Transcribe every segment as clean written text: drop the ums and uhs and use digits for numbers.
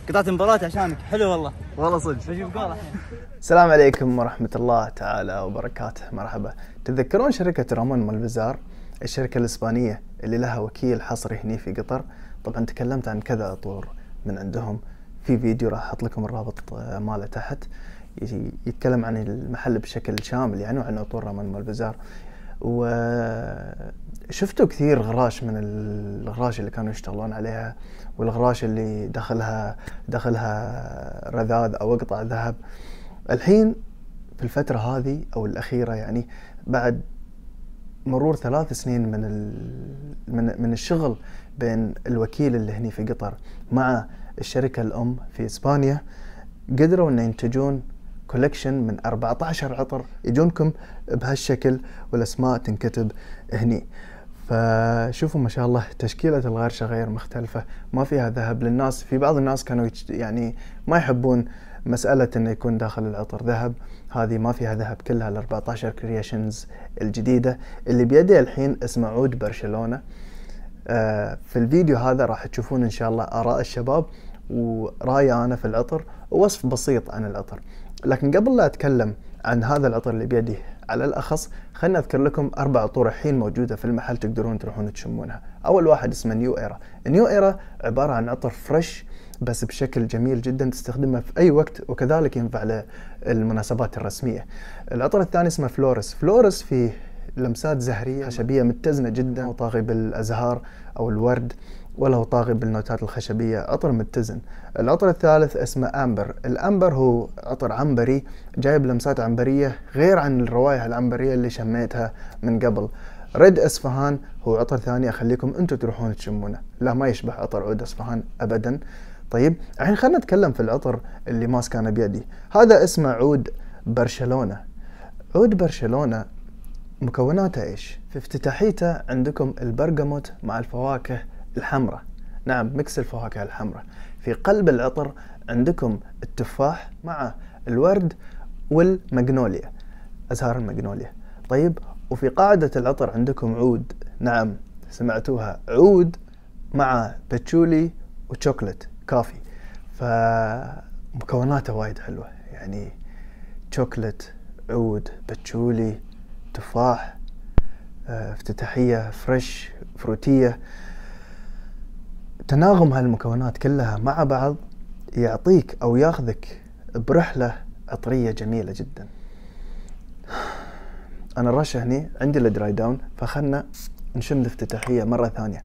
قطعت مباراة عشانك، حلو والله. والله صدق. بجيب جول الحين. السلام عليكم ورحمة الله تعالى وبركاته. مرحبا. تتذكرون شركة رامون مالبزار، الشركة الإسبانية اللي لها وكيل حصري هني في قطر؟ طبعا تكلمت عن كذا عطور من عندهم في فيديو، راح أحط لكم الرابط ماله تحت، يتكلم عن المحل بشكل شامل يعني، وعن عطور رامون مالبزار. وشفتوا كثير غراش من الغراش اللي كانوا يشتغلون عليها، والغراش اللي دخلها رذاذ أو قطع ذهب. الحين في الفترة هذه أو الأخيرة يعني، بعد مرور 3 سنين من الشغل بين الوكيل اللي هني في قطر مع الشركة الأم في إسبانيا، قدروا أن ينتجون كولكشن من 14 عطر يجونكم بهالشكل، والأسماء تنكتب هني. فشوفوا ما شاء الله تشكيلة الغرشة غير مختلفة، ما فيها ذهب. للناس، في بعض الناس كانوا يعني ما يحبون مسألة انه يكون داخل العطر ذهب، هذه ما فيها ذهب، كلها ال 14 كرييشنز الجديدة. اللي بيدي الحين اسمه عود برشلونة. في الفيديو هذا راح تشوفون ان شاء الله آراء الشباب ورأيي انا في العطر ووصف بسيط عن العطر. لكن قبل لا اتكلم عن هذا العطر اللي بيدي على الأخص، خلنا أذكر لكم 4 عطور الحين موجودة في المحل تقدرون تروحون تشمونها. أول واحد اسمه نيو إيرا. نيو إيرا عبارة عن عطر فريش بس بشكل جميل جدا، تستخدمه في أي وقت، وكذلك ينفع للمناسبات الرسمية. العطر الثاني اسمه فلورس. فلورس فيه لمسات زهرية خشبية متزنة جدا، وطاغي بالأزهار أو الورد، وله طاغي بالنوتات الخشبية، عطر متزن. العطر الثالث اسمه أمبر. الأمبر هو عطر عنبري، جايب لمسات عنبرية غير عن الروائح العنبرية اللي شميتها من قبل. ريد أسفهان هو عطر ثاني، أخليكم أنتم تروحون تشمونه، لا ما يشبه عطر عود أسفهان أبدا. طيب الحين خلنا نتكلم في العطر اللي ماسكانه بيدي. هذا اسمه عود برشلونة. عود برشلونة مكوناته ايش؟ في افتتاحيته عندكم البرغموت مع الفواكه الحمراء، نعم ميكس الفواكه الحمراء. في قلب العطر عندكم التفاح مع الورد والمغنوليا، أزهار المغنوليا. طيب، وفي قاعدة العطر عندكم عود، نعم سمعتوها، عود مع باتشولي وشوكولات كافي. فمكوناته وايد حلوة يعني، شوكولات، عود، باتشولي، تفاح، افتتاحية فريش فروتية. تناغم هالمكونات كلها مع بعض يعطيك أو ياخذك برحلة عطرية جميلة جدا. أنا الرشة هني عندي الدراي داون، فخلنا نشم الافتتاحية مرة ثانية.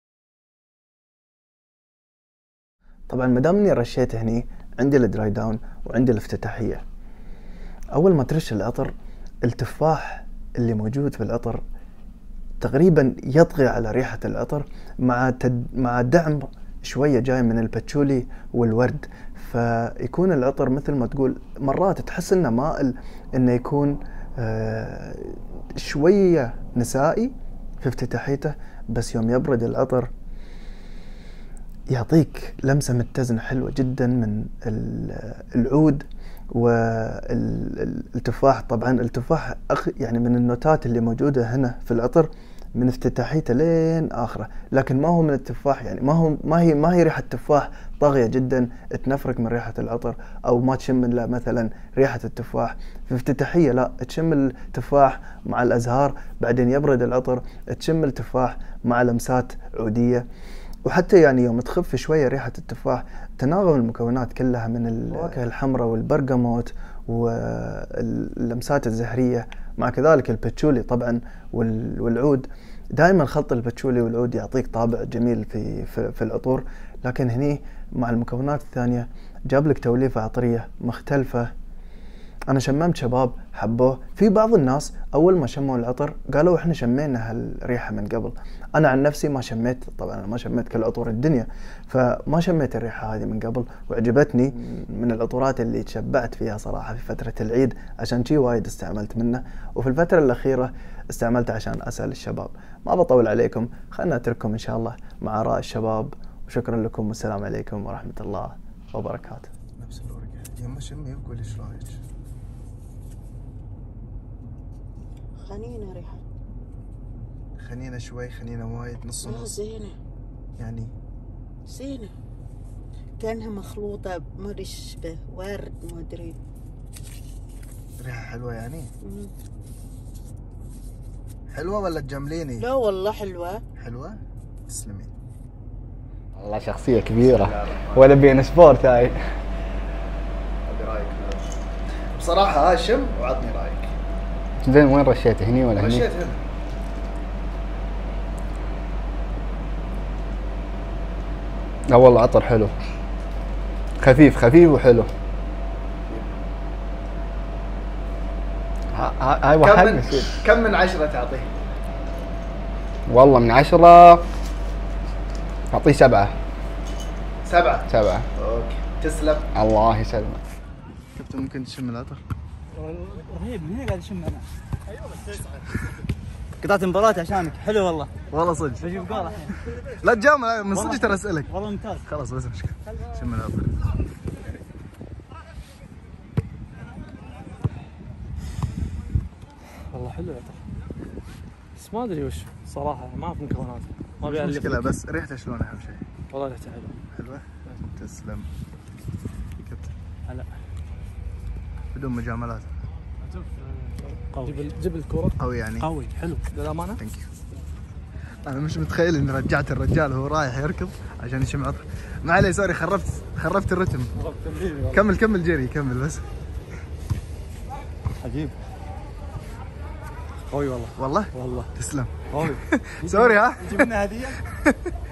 طبعا مدام اني رشيت هني، عندي الدراي داون وعندي الافتتاحية. أول ما ترش العطر، التفاح اللي موجود في العطر تقريبا يطغي على ريحة العطر، مع دعم شوية جاي من الباتشولي والورد. فيكون العطر مثل ما تقول، مرات تحس انه مائل انه يكون شوية نسائي في افتتاحيته، بس يوم يبرد العطر يعطيك لمسة متزنة حلوة جدا من العود والتفاح. طبعا التفاح يعني من النوتات اللي موجودة هنا في العطر من افتتاحيته لين آخره، لكن ما هو من التفاح يعني، ما هي ريحة تفاح طاغية جدا تنفرك من ريحة العطر، أو ما تشم إلا مثلا ريحة التفاح. في افتتاحية لا، تشم التفاح مع الأزهار، بعدين يبرد العطر تشم التفاح مع لمسات عودية. وحتى يعني يوم تخف شوية ريحة التفاح، تناغم المكونات كلها من الفواكه الحمراء والبرغموت واللمسات الزهرية، مع كذلك الباتشولي طبعا والعود. دائما خلط الباتشولي والعود يعطيك طابع جميل في العطور، لكن هني مع المكونات الثانية جاب لك توليفة عطرية مختلفة. أنا شممت شباب حبوه، في بعض الناس أول ما شموا العطر قالوا إحنا شمينا هالريحة من قبل. أنا عن نفسي ما شميت، طبعا أنا ما شميت كل عطور الدنيا، فما شميت الريحة هذه من قبل، وعجبتني من العطورات اللي تشبعت فيها صراحة في فترة العيد، عشان شي وايد استعملت منه. وفي الفترة الأخيرة استعملته عشان أسأل الشباب. ما بطول عليكم، خلنا أترككم إن شاء الله مع آراء الشباب، وشكرا لكم والسلام عليكم ورحمة الله وبركاته. نفس الورقة يما شمي وقولي إيش رأيك. خنينة ريحة، خنينة شوي، خنينة وايد، نص لا نص زينة يعني. زينة. كأنها مخلوطة ما ادري ايش به، ورد ما ادري. ريحة حلوة يعني؟ حلوة ولا تجمليني؟ لا والله حلوة. حلوة؟ تسلمي. والله شخصية كبيرة ولا بين سبورت هاي. ابي رايك بصراحة. هاشم وعطني رايك. زين وين رشيته، هني ولا هني؟ رشيت هنا. لا والله عطر حلو، خفيف خفيف وحلو. هاي واحد. كم من 10 تعطيه؟ والله من 10 أعطيه 7. 7. 7. اوكي تسلم. الله يسلمك. كابتن ممكن تشم العطر؟ رهيب، من هنا قاعد اشم انا. قطعت مباراة عشانك، حلو والله. والله صدق. بجيب جول الحين. لا تجامل من صدق ترى اسالك. والله ممتاز. خلاص بس مشكلة. شم العطر. والله حلو يا ترى، بس ما ادري وش صراحه، ما اعرف مكوناته، ما مش ابي مشكلة بس ريحته شلون اهم شيء؟ والله ريحته حلوه. حلوة؟ تسلم. كابتن هلا بدون مجاملات. قوي، جيب الكرة قوي يعني. قوي حلو للامانه. ثانك يو. انا مش متخيل اني رجعت الرجال وهو رايح يركض عشان يشم عطر. ما عليه سوري، خربت الرتم. كمل جري كمل بس. عجيب قوي والله. والله والله تسلم. قوي. سوري ها. تجيب لنا هدية؟